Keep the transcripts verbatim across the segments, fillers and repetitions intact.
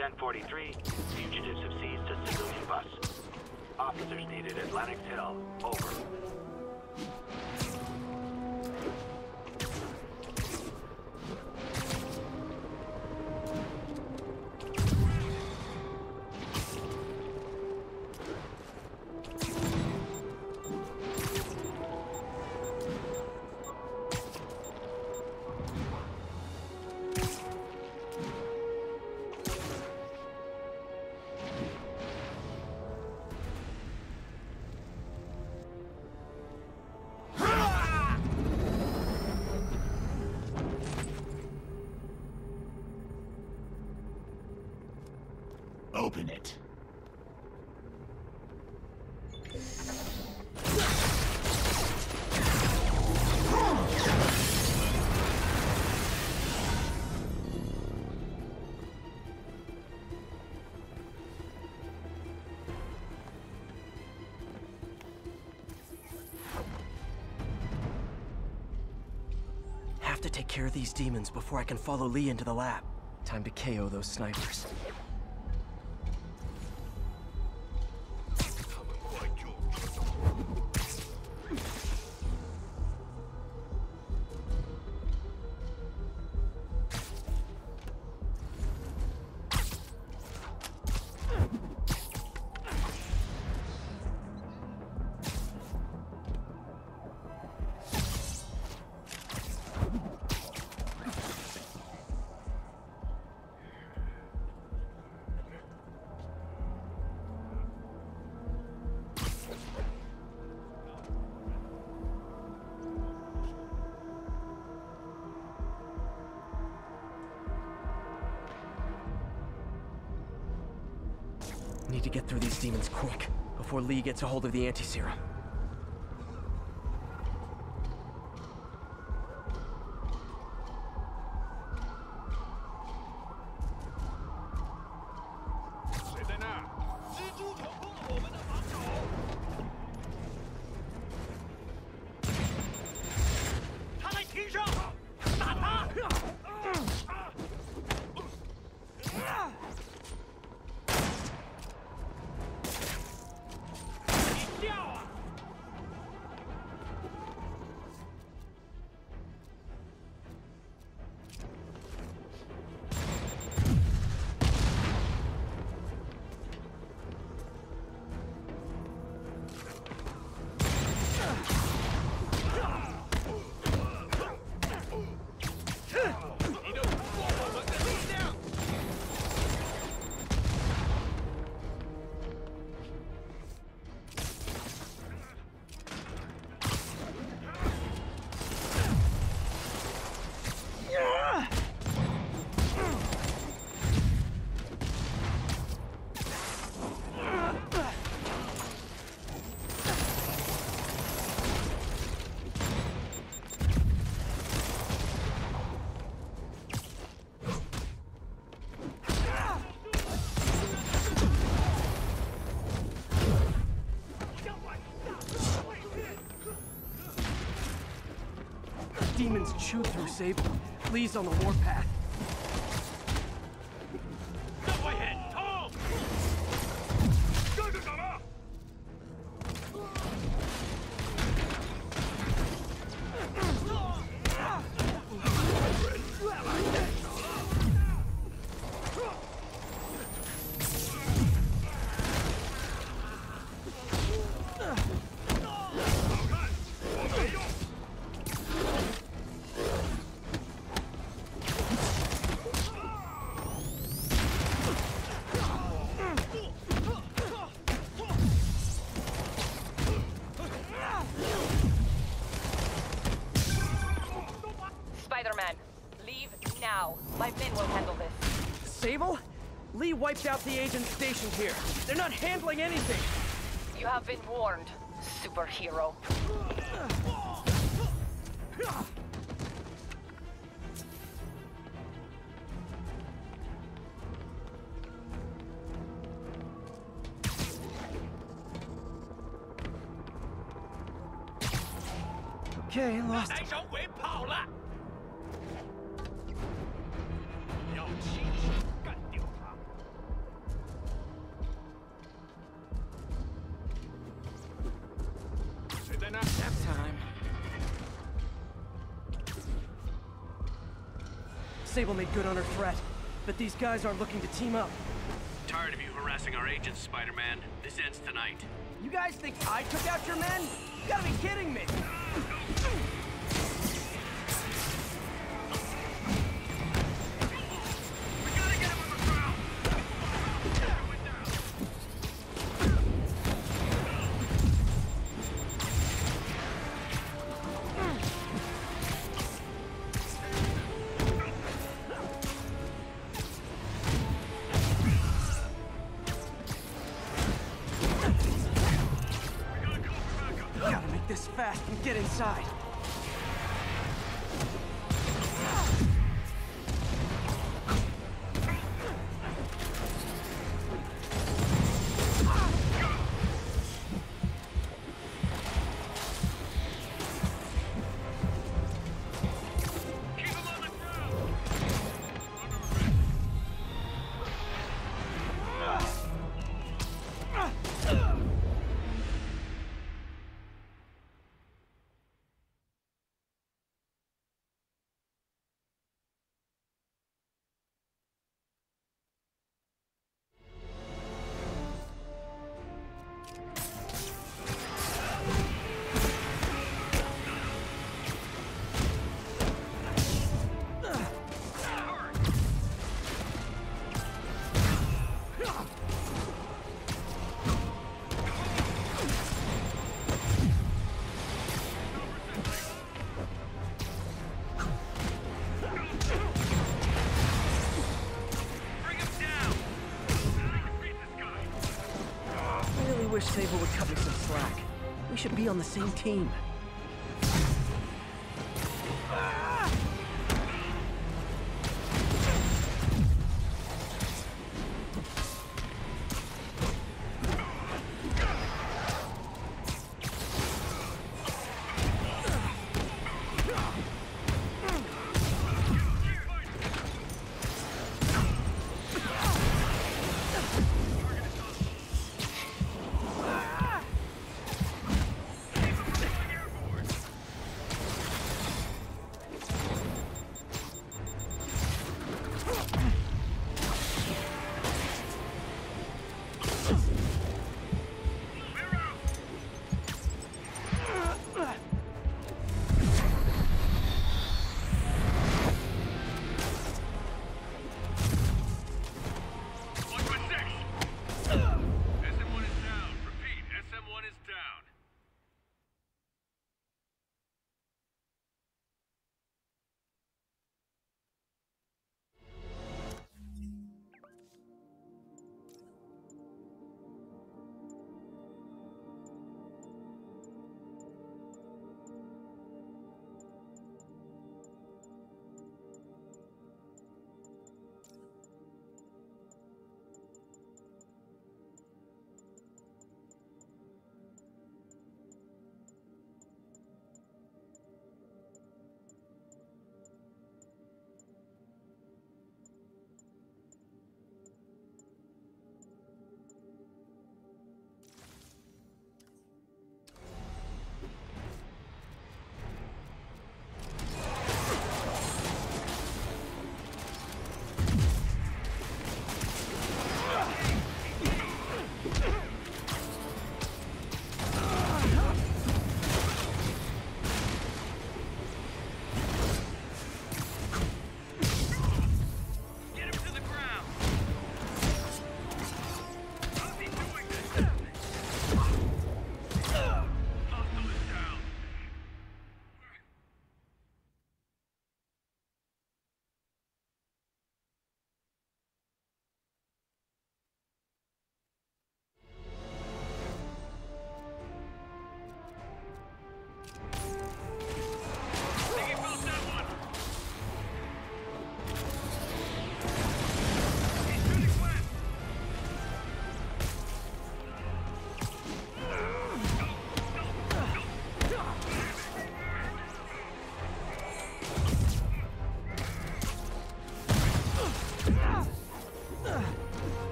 ten forty-three, fugitives have seized a civilian bus. Officers needed at Lenox Hill. Over. Open it. Have to take care of these demons before I can follow Lee into the lab. Time to K O those snipers. Need to get through these demons quick, before Lee gets a hold of the anti-serum. Demons chew through Sable. Lee's on the warpath. Spider-Man, leave now. My men will handle this. Sable? Lee wiped out the agents stationed here. They're not handling anything. You have been warned, superhero. Okay, lost him. Sable made good on her threat, but these guys aren't looking to team up. Tired of you harassing our agents, Spider-Man. This ends tonight. You guys think I took out your men? You gotta be kidding me! This fast and get inside. I wish Sable would cut me some slack. We should be on the same team.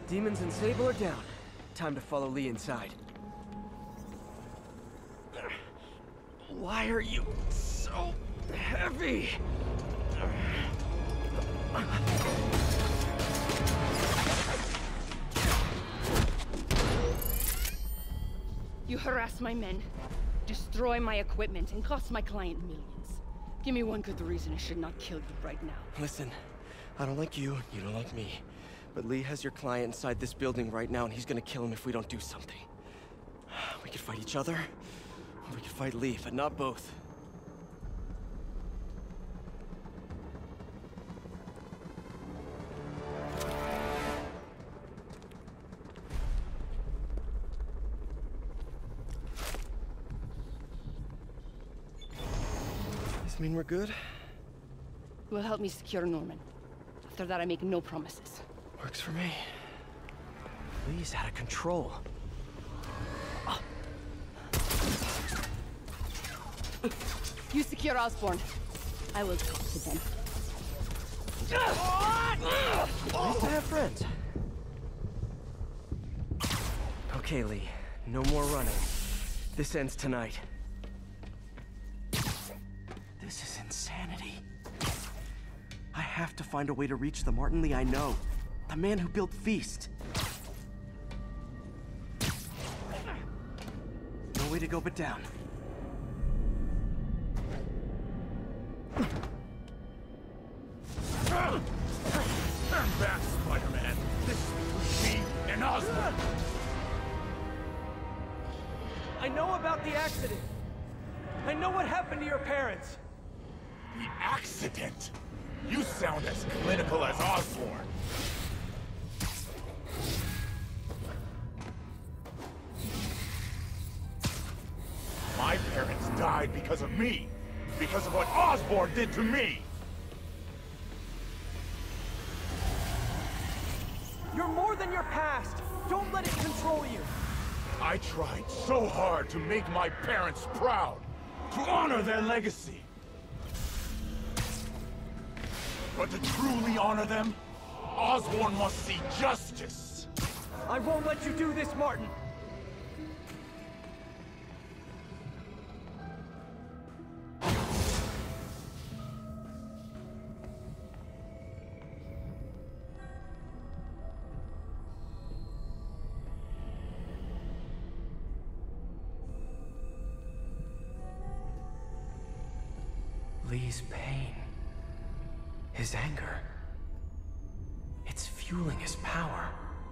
Demons and Sable are down. Time to follow Lee inside. Why are you so heavy? You harass my men, destroy my equipment, and cost my client millions. Give me one good reason I should not kill you right now. Listen, I don't like you, you don't like me. But Lee has your client inside this building right now, and he's gonna kill him if we don't do something. We could fight each other, or we could fight Lee, but not both. Does mean we're good? You will help me secure Norman. After that, I make no promises. Works for me. Lee's out of control. Oh. You secure Osborn. I will talk to them. Nice to have friends. Okay, Lee. No more running. This ends tonight. This is insanity. I have to find a way to reach the Martin Lee I know. The man who built Feast. No way to go but down. Turn back, Spider-Man. This is me and Osborn. I know about the accident. I know what happened to your parents. The accident? You sound as clinical as Osborn. My parents died because of me. Because of what Osborn did to me. You're more than your past. Don't let it control you. I tried so hard to make my parents proud. To honor their legacy. But to truly honor them, Osborn must see justice. I won't let you do this, Martin. Lee's pain. His anger. It's fueling his power.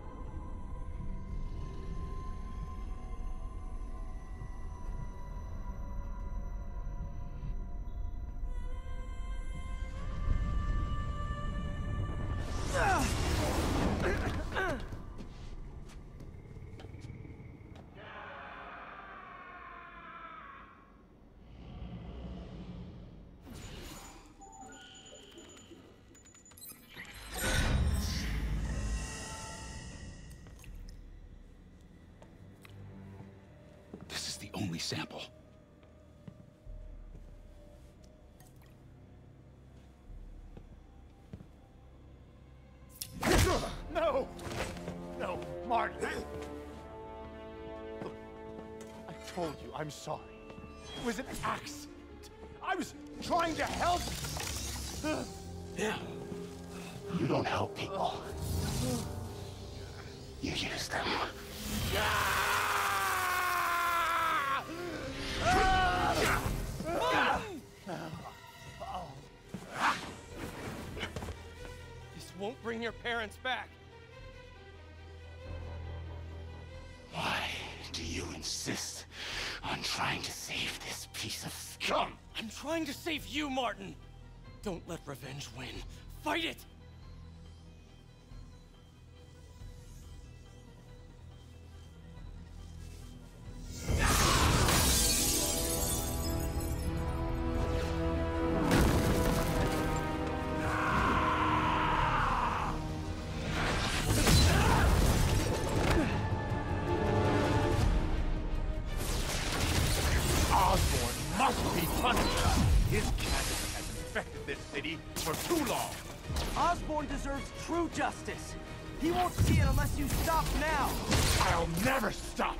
Only sample. No! No, Martin! Look, I told you I'm sorry. It was an accident. I was trying to help. Yeah. You don't help people. You use them. This won't bring your parents back. Why do you insist on trying to save this piece of scum? I'm trying to save you, Martin. Don't let revenge win. Fight it! His cannabis has infected this city for too long. Osborn deserves true justice. He won't see it unless you stop now! I'll never stop!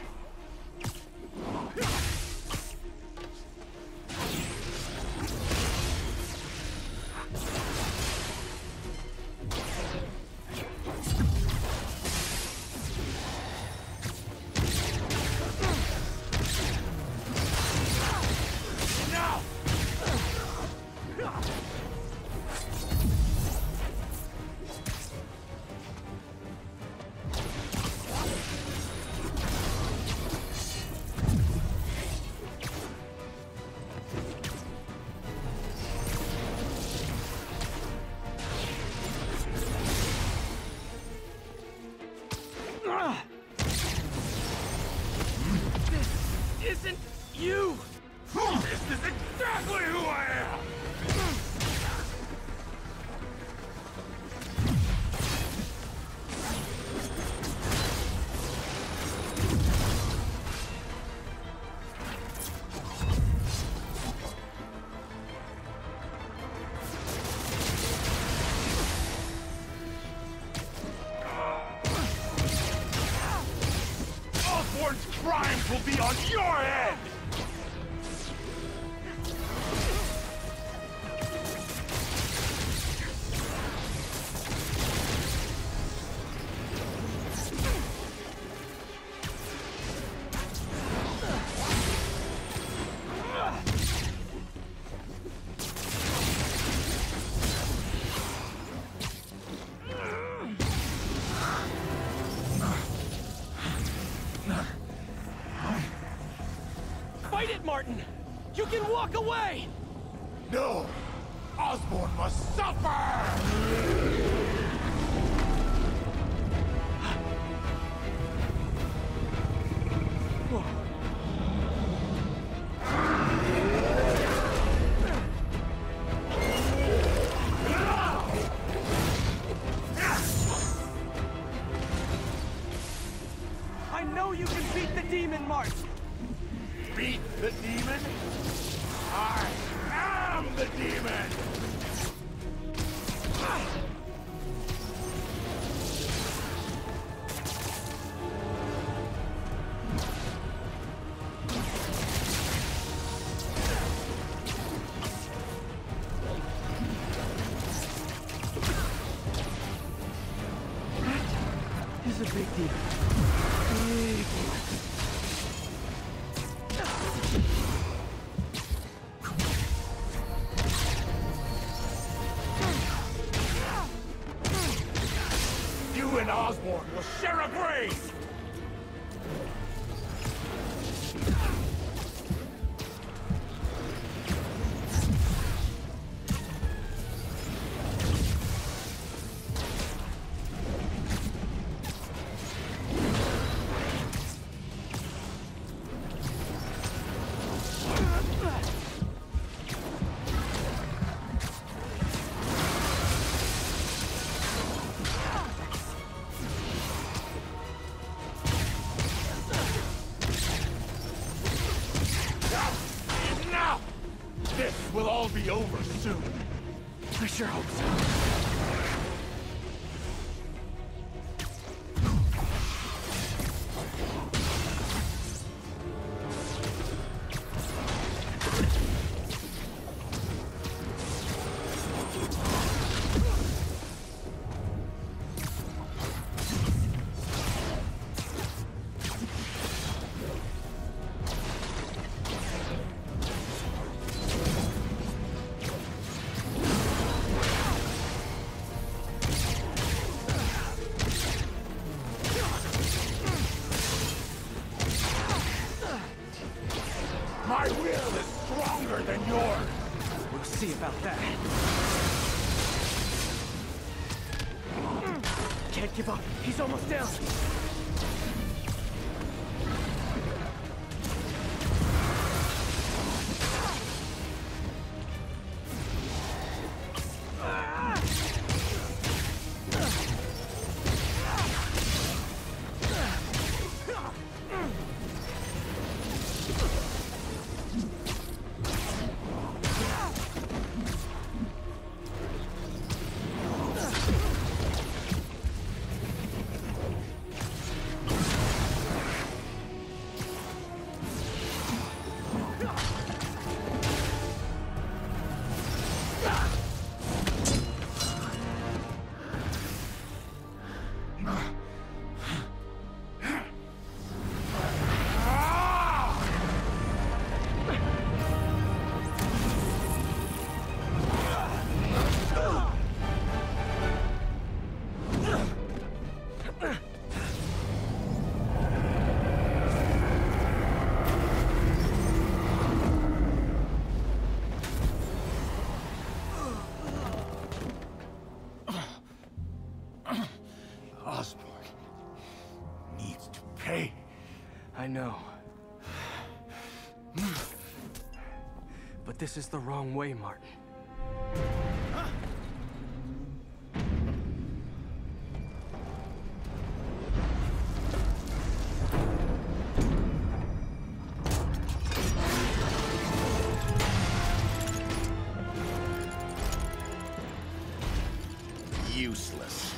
Isn't you! This is exactly who I am! Osborn's crimes will be on your head! Fight it, Martin! You can walk away! No! Osborn must suffer! I know you can beat the demon, Martin! Beat the demon? I am the demon! This is a big deal. Big deal. You and Osborn will share a grave! This will all be over soon. I sure hope so. My will is stronger than yours! We'll see about that. Can't give up. He's almost down. I know. But this is the wrong way, Martin. Useless.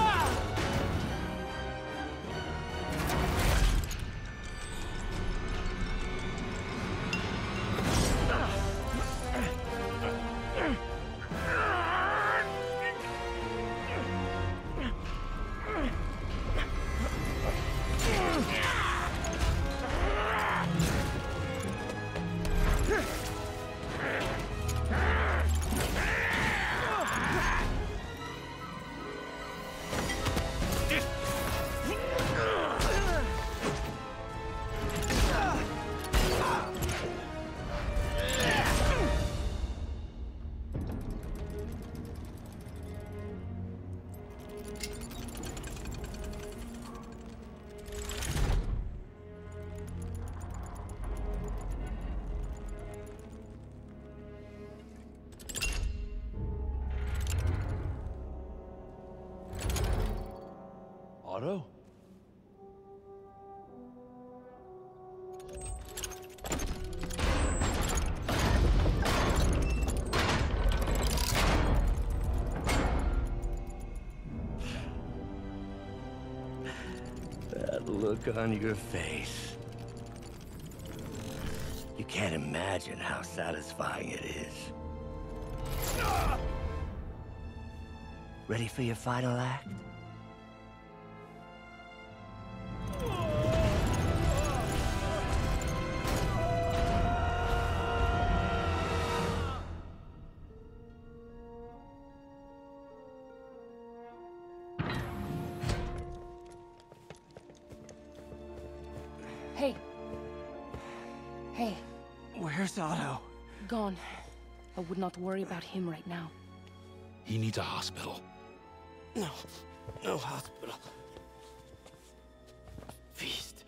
Otto? That look on your face. You can't imagine how satisfying it is. Ready for your final act? Hey. Hey. Where's Otto? Gone. I would not worry about him right now. He needs a hospital. No. No hospital. Feast.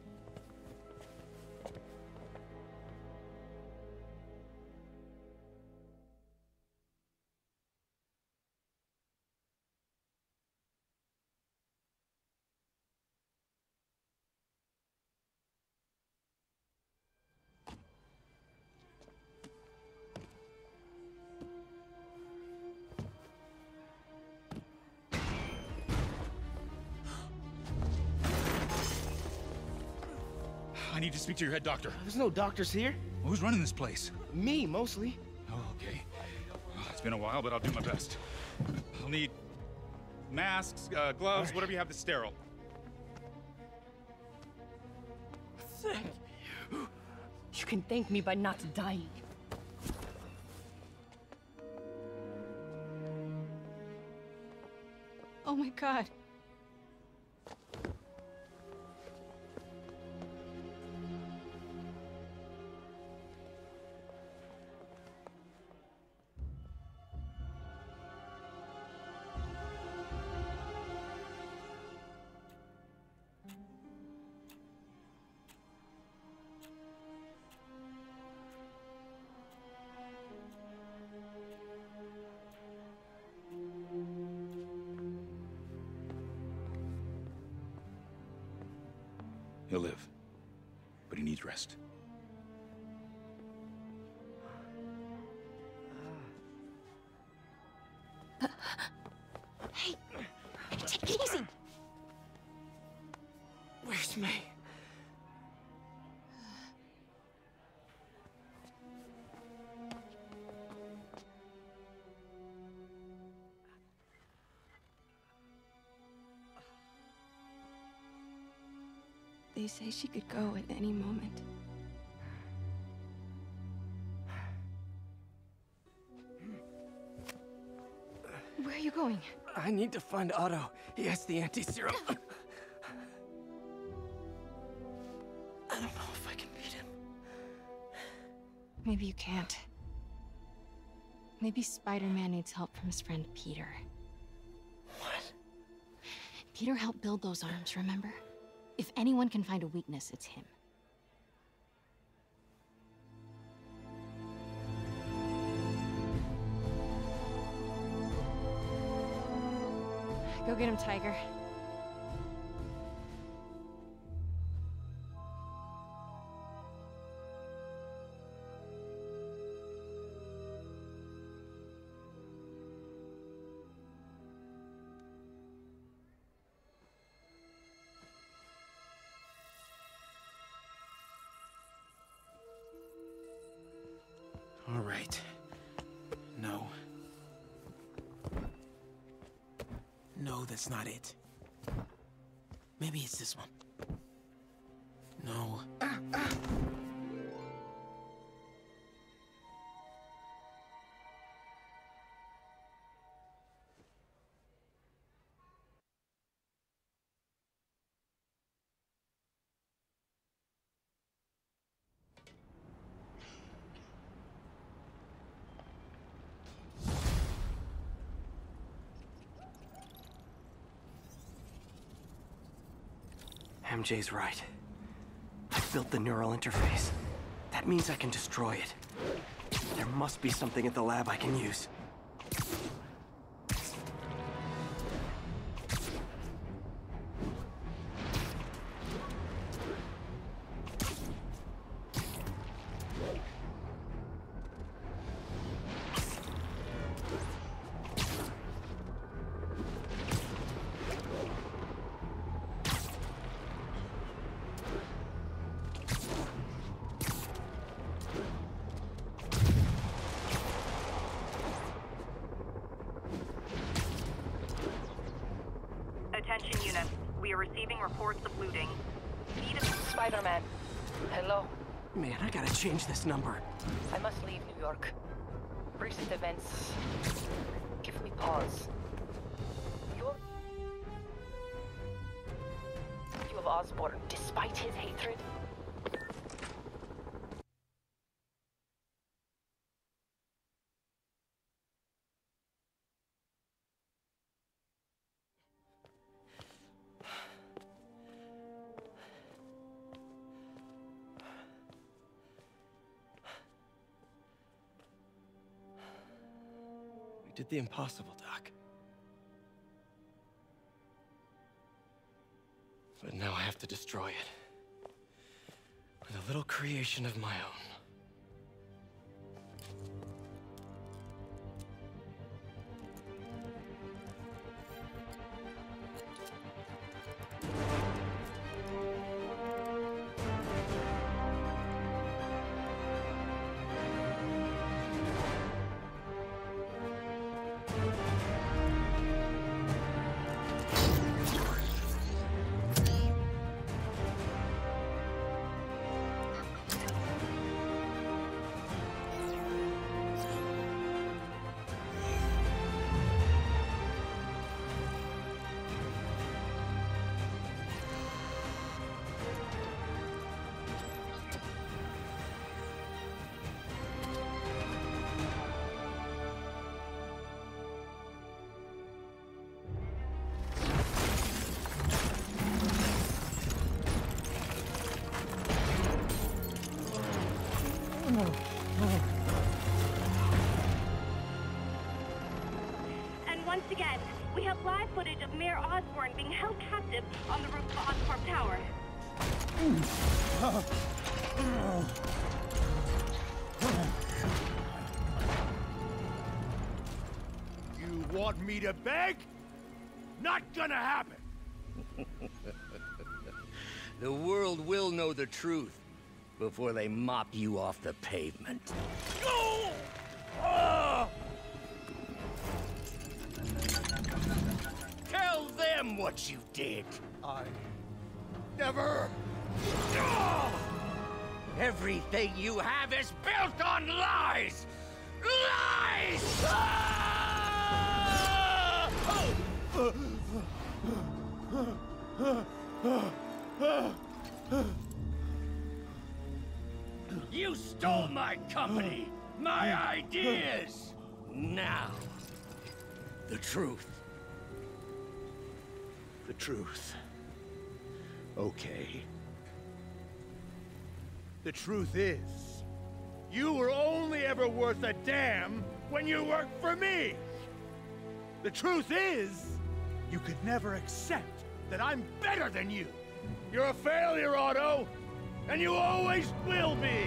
I need to speak to your head doctor. There's no doctors here. Who's running this place? Me, mostly. Oh, okay. Well, it's been a while, but I'll do my best. I'll need masks, uh, gloves, right. whatever you have that's sterile. Thank you. You can thank me by not dying. Oh my God. He'll live, but he needs rest. Hey, take it easy. Where's May? They say she could go at any moment. Where are you going? I need to find Otto. He has the anti-serum. I don't know if I can beat him. Maybe you can't. Maybe Spider-Man needs help from his friend Peter. What? Peter helped build those arms, remember? If anyone can find a weakness, it's him. Go get him, Tiger. All right. No. No, that's not it. Maybe it's this one. No. Ah, ah. M J's right. I've built the neural interface. That means I can destroy it. There must be something at the lab I can use. Attention units. We are receiving reports of looting. Need a... Spider-Man. Hello. Man, I gotta change this number. I must leave New York. Recent events give me pause. You're... You have Osborn, despite his hatred. We did the impossible, Doc. But now I have to destroy it. With a little creation of my own. And once again, we have live footage of Mayor Osborn being held captive on the roof of Oscorp Tower. You want me to beg? Not gonna happen! The world will know the truth before they mop you off the pavement. Go! Ah! Tell them what you did. I never. Ah! Everything you have is built on lies! Lies! Ah! You stole my company, my ideas! Now, the truth. The truth. Okay. The truth is, you were only ever worth a damn when you worked for me! The truth is, You could never accept that I'm better than you. You're a failure, Otto! And you always will be!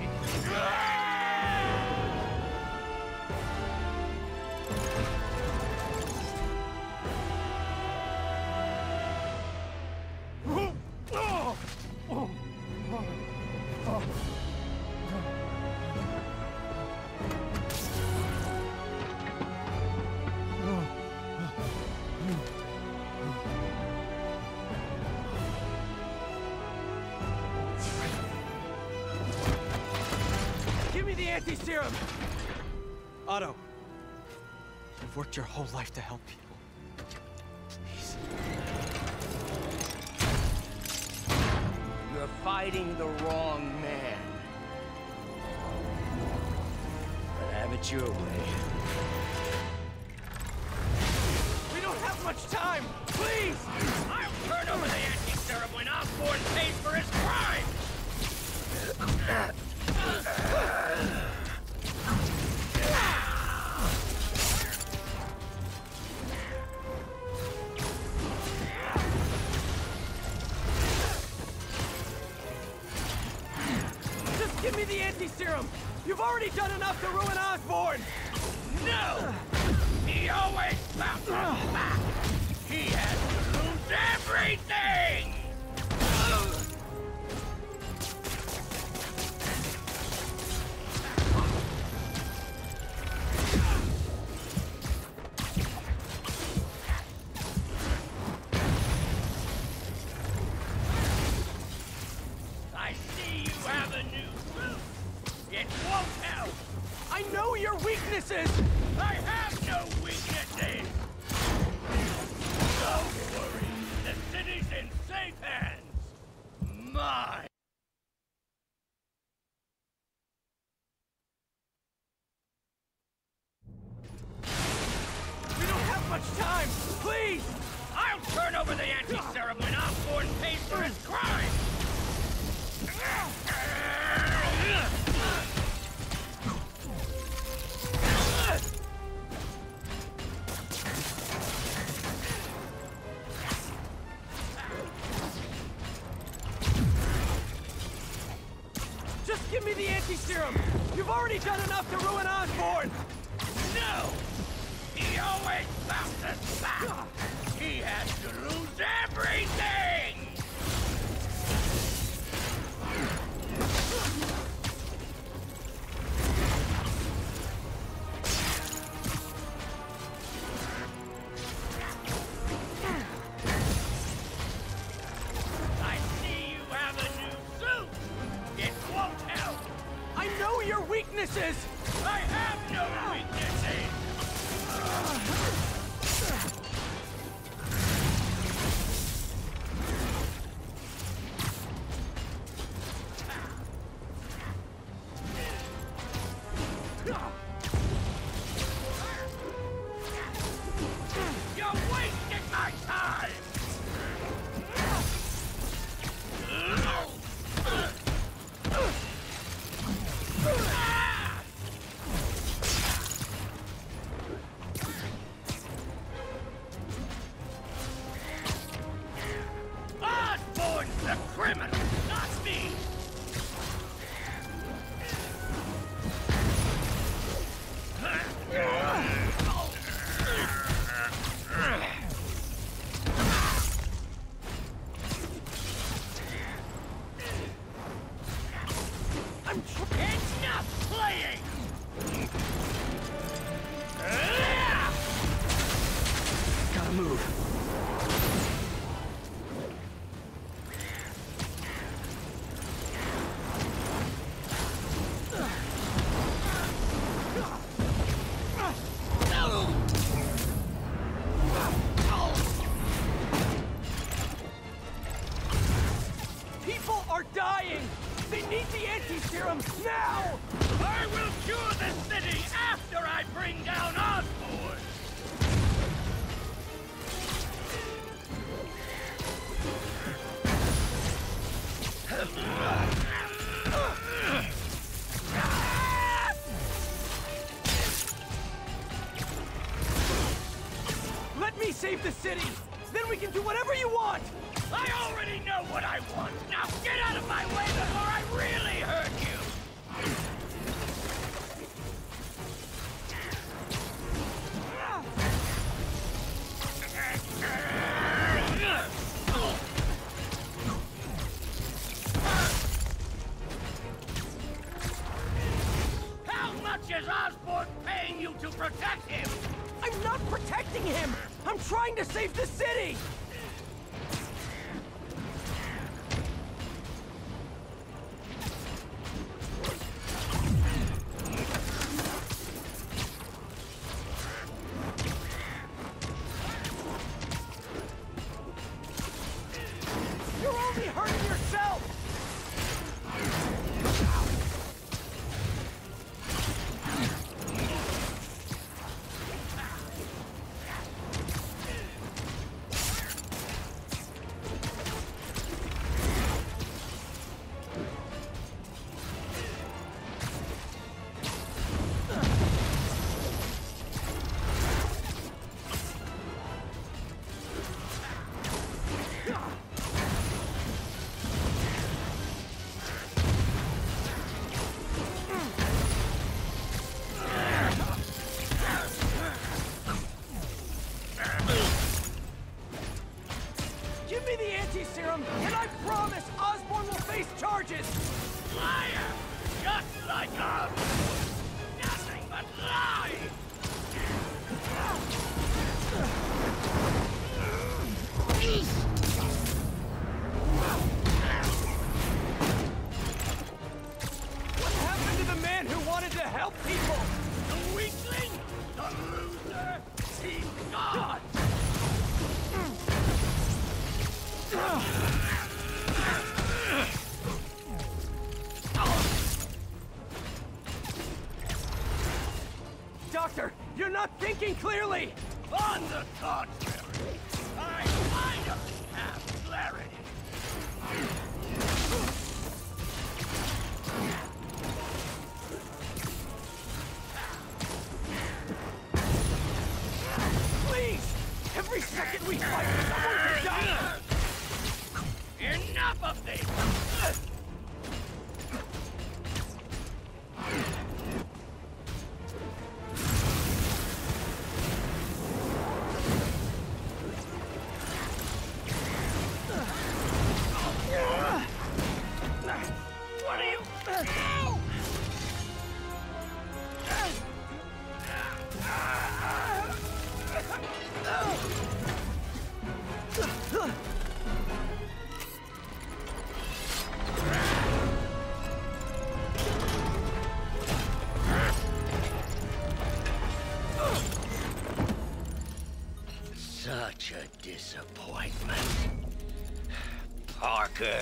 Anti-serum! Otto, you've worked your whole life to help people. Please. You're fighting the wrong man. But have it your way. We don't have much time! Please! I'll turn over the anti-serum when Osborn pays for his crime! Just give me the anti-serum! You've already done enough to ruin Osborn! No! He always bounces back! He has to lose everything! I see you have a new suit! It won't help! I know your weaknesses! I have no weaknesses! Don't worry, the city's in safe hands! Mine! We don't have much time! Please! I'll turn over the anti-serum when Osborn pays for his crime! Just give me the anti-serum! You've already done enough to ruin Osborn! No! He always bounces back! He has to lose everything! I see you have a new suit! It won't help! I know your weaknesses! I have no weaknesses! You're wasting my time! Osborn's the criminal, not me! I'm Enough playing! Gotta move. People are dying! They need the anti-serum now! I will cure the city after I bring down Osborn! Let me save the city! Then we can do whatever you want! I already know what I want! Now get out of my way before I really hurt you! How much is Osborn paying you to protect him? I'm not protecting him! I'm trying to save the city! You're only hurting yourself! Give me the anti-serum, and I promise Osborn will face charges! Liar! Just like us! Nothing but lies! What happened to the man who wanted to help people? The weakling! The loser! He's gone! Doctor, you're not thinking clearly! On the contrary, I finally have clarity. Please! Every second we fight, someone could die! Enough of this! What are you... Such a disappointment. Parker.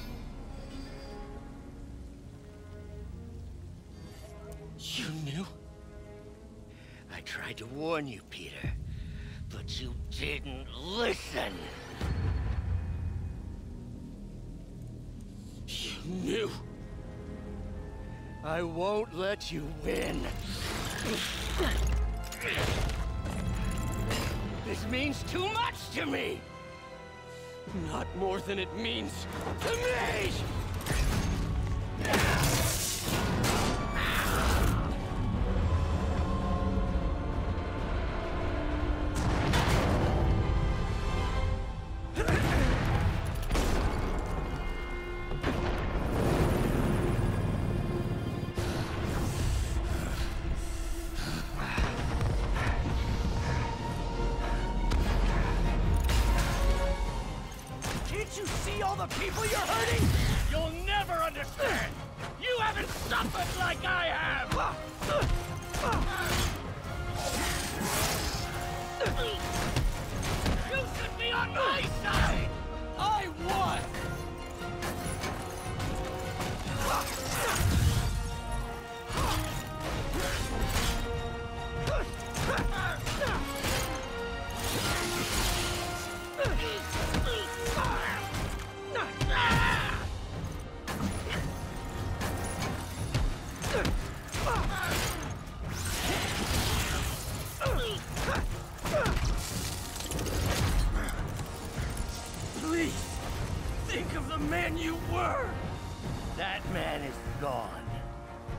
You knew? I tried to warn you, Peter, but you didn't listen. You knew? I won't let you win. This means too much to me! Not more than it means to me! Can't you see all the people you're hurting? You'll never understand! You haven't suffered like I have! You should be on my side! I won!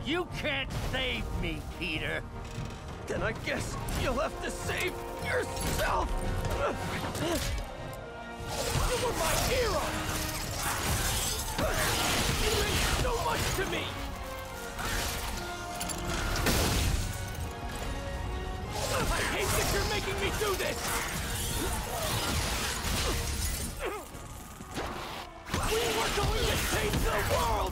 You can't save me, Peter. Then I guess you'll have to save yourself! You were my hero! You meant so much to me! I hate that you're making me do this! We were going to change the world!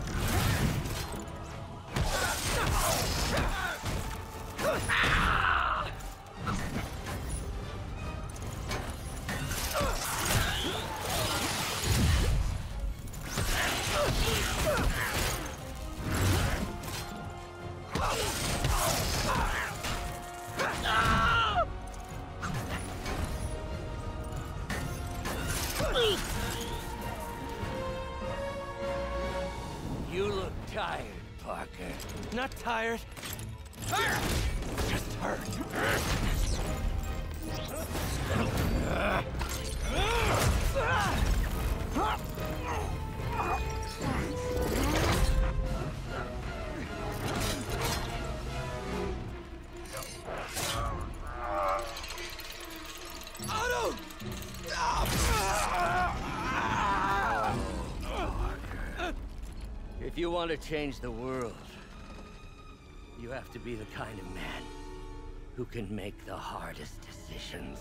You look tired, Parker. Not tired. Just hurt. Otto! If you want to change the world, you have to be the kind of man who can make the hardest decisions.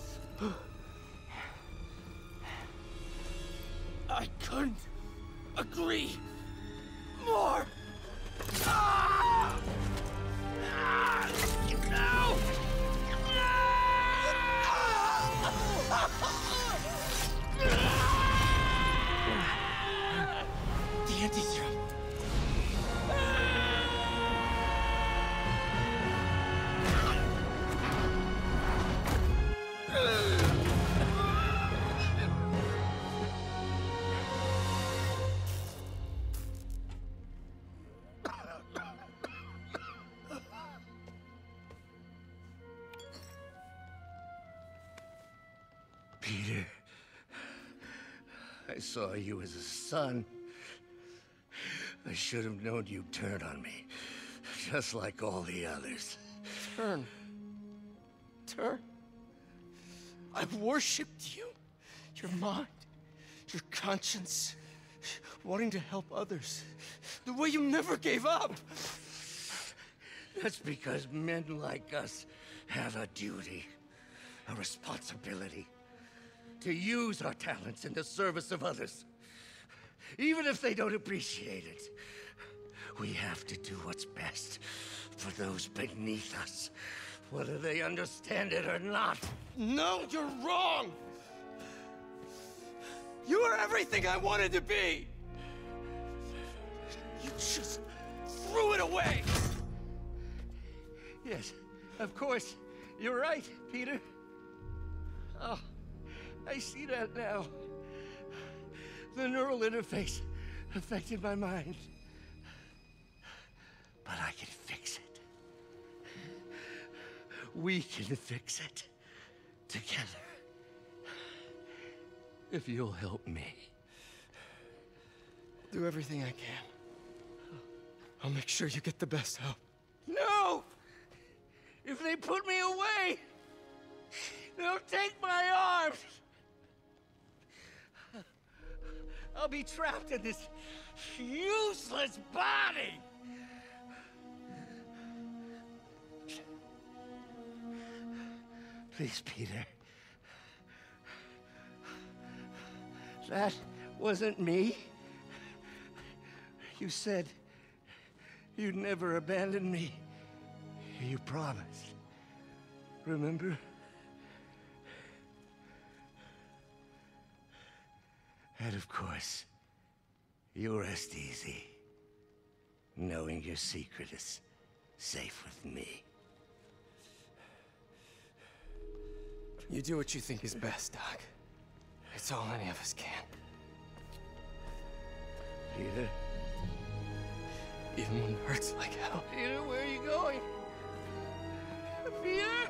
I couldn't agree more! Ah! Ah! No! The anti-serum. Peter, I saw you as a son. I should have known you'd turn on me, just like all the others. Turn. Turn. I've worshipped you. Your mind, your conscience, wanting to help others. The way you never gave up. That's because men like us have a duty, a responsibility, to use our talents in the service of others. Even if they don't appreciate it, we have to do what's best for those beneath us, whether they understand it or not. No, you're wrong! You are everything I wanted to be! You just threw it away! Yes, of course. You're right, Peter. Oh, I see that now. The neural interface affected my mind. But I can fix it. We can fix it. Together. If you'll help me. I'll do everything I can. I'll make sure you get the best help. No! If they put me away, they'll take my arms. I'll be trapped in this useless body. Please, Peter. That wasn't me. You said you'd never abandon me. You promised. Remember? And of course, you rest easy, knowing your secret is safe with me. You do what you think is best, Doc. It's all any of us can. Peter? Even when it hurts like hell. Peter, where are you going? Peter?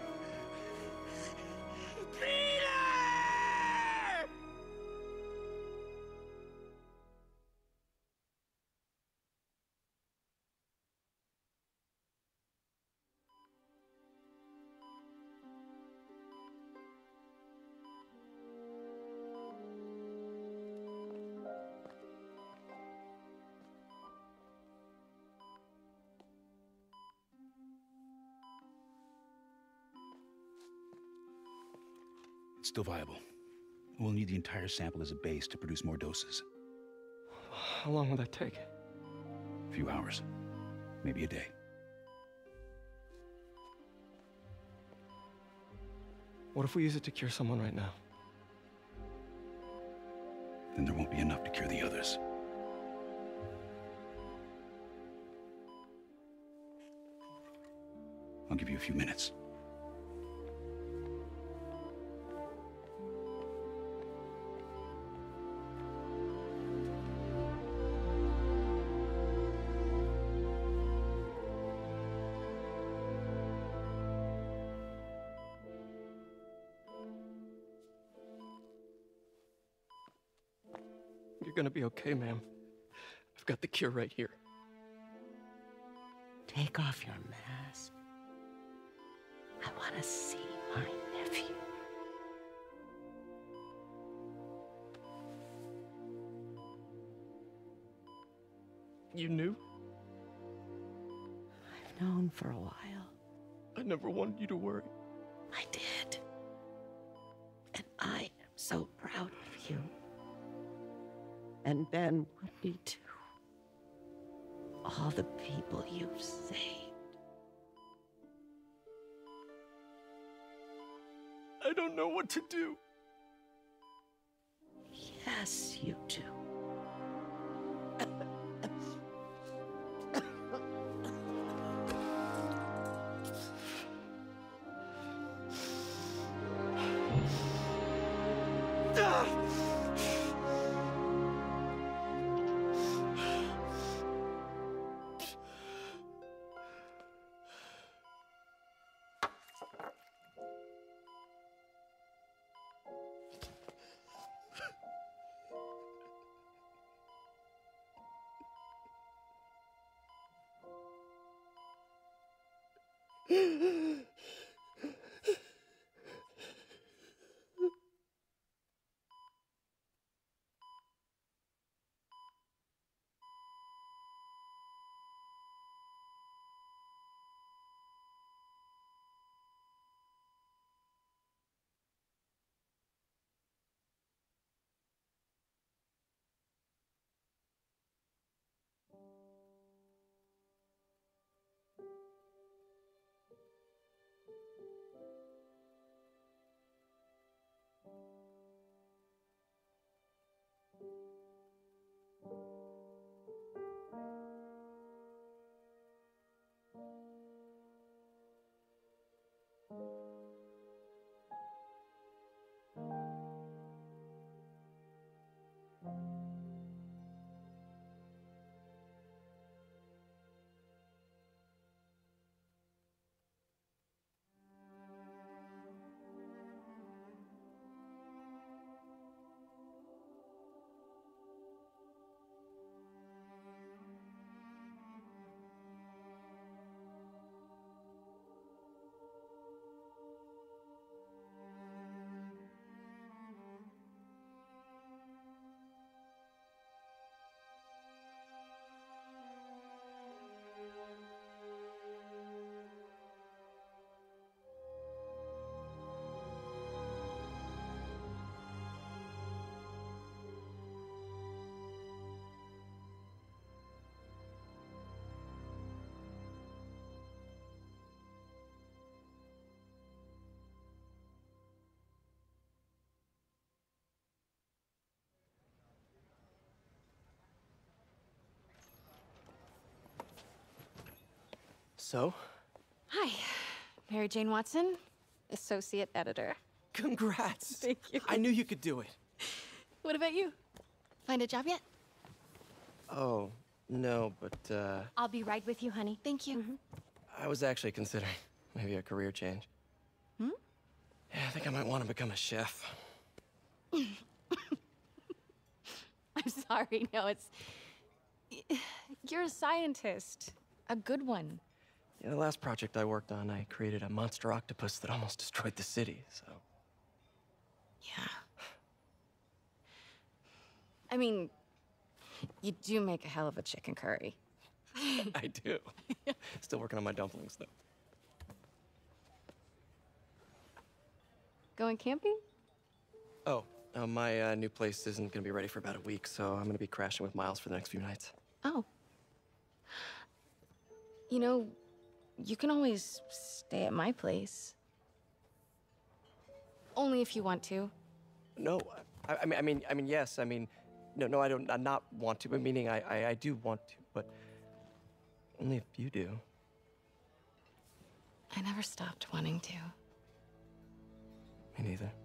Still viable. We'll need the entire sample as a base to produce more doses. How long will that take? A few hours. Maybe a day. What if we use it to cure someone right now? Then there won't be enough to cure the others. I'll give you a few minutes. You're gonna be okay, ma'am. I've got the cure right here. Take off your mask. I want to see my nephew. You knew? I've known for a while. I never wanted you to worry. I did. And I am so proud of you. And Ben would be too. All the people you've saved. I don't know what to do. Yes, you do. So? Hi, Mary Jane Watson, associate editor. Congrats! Thank you. I knew you could do it. What about you? Find a job yet? Oh, no, but, uh... I'll be right with you, honey. Thank you. Mm-hmm. I was actually considering maybe a career change. Hmm? Yeah, I think I might want to become a chef. I'm sorry, no, it's... You're a scientist. A good one. Yeah, the last project I worked on, I created a monster octopus that almost destroyed the city, so... Yeah. I mean, you do make a hell of a chicken curry. I do. Still working on my dumplings, though. Going camping? Oh, uh, my uh, new place isn't gonna be ready for about a week, so I'm gonna be crashing with Miles for the next few nights. Oh. You know, you can always stay at my place. Only if you want to. No, I, I mean, I mean, I mean, yes. I mean, no, no, I don't. I not want to. But meaning, I, I, I do want to, but only if you do. I never stopped wanting to. Me neither.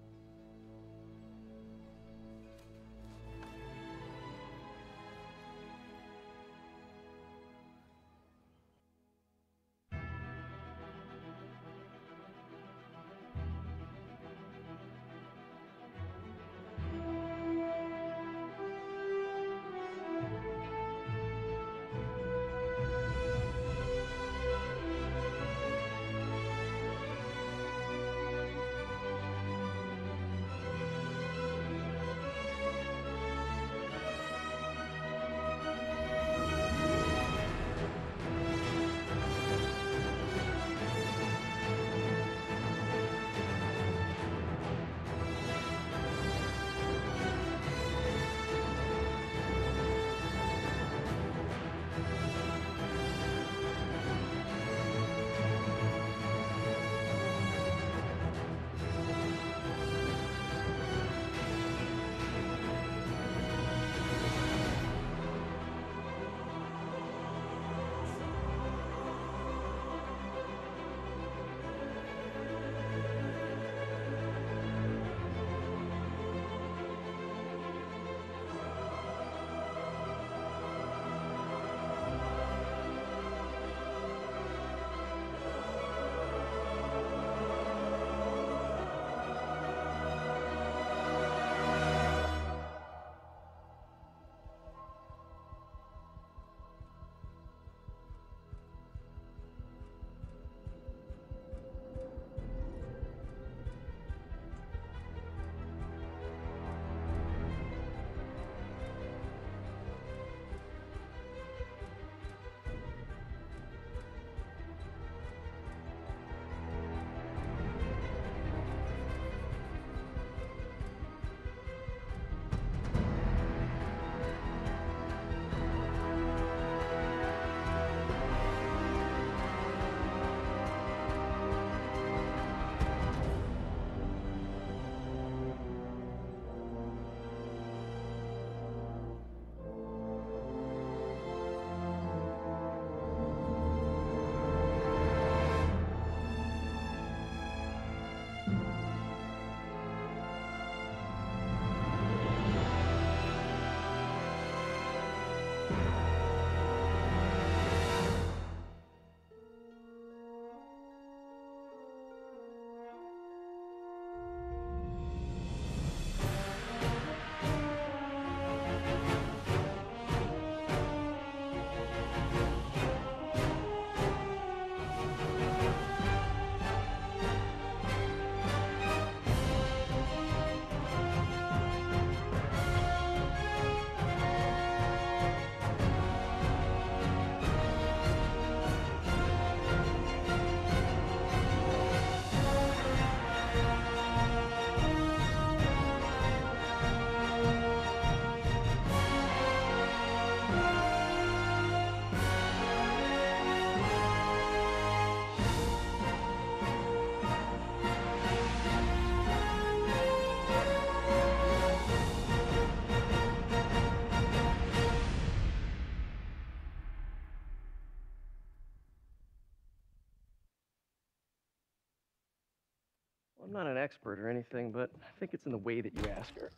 I'm not an expert or anything, but I think it's in the way that you ask her.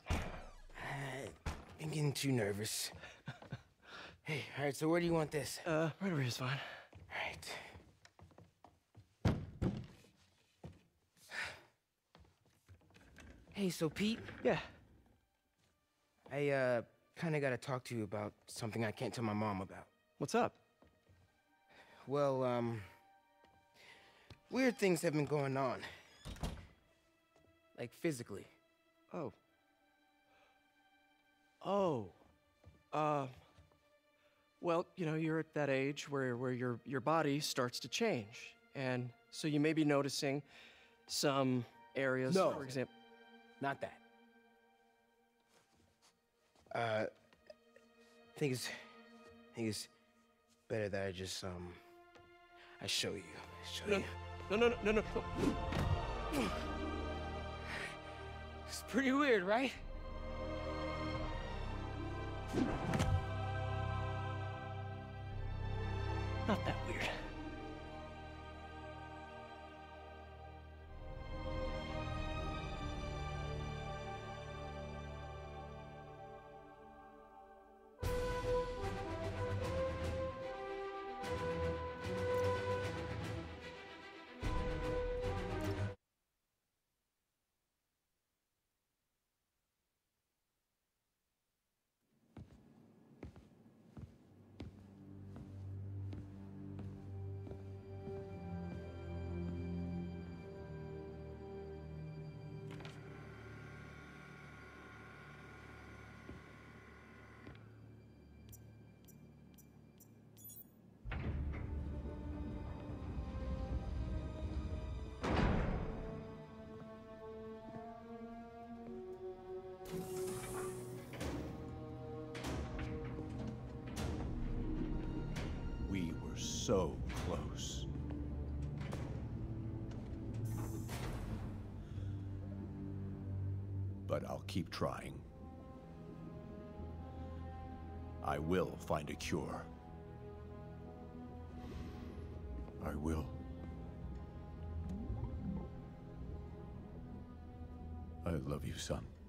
I'm getting too nervous. Hey, all right, so where do you want this? Uh, right over here is fine. All right. Hey, so Pete? Yeah? I, uh, kinda gotta talk to you about something I can't tell my mom about. What's up? Well, um... weird things have been going on. Like, physically. Oh. Oh. Uh... Well, you know, you're at that age where, where your, your body starts to change. And so you may be noticing some areas, No. for example... Not that. Uh, I think it's, I think it's better that I just, um, I show you. Show No, you. no, no, no, no, no. It's pretty weird, right? Not that weird. We were so close. But I'll keep trying. I will find a cure. I will. I love you, son.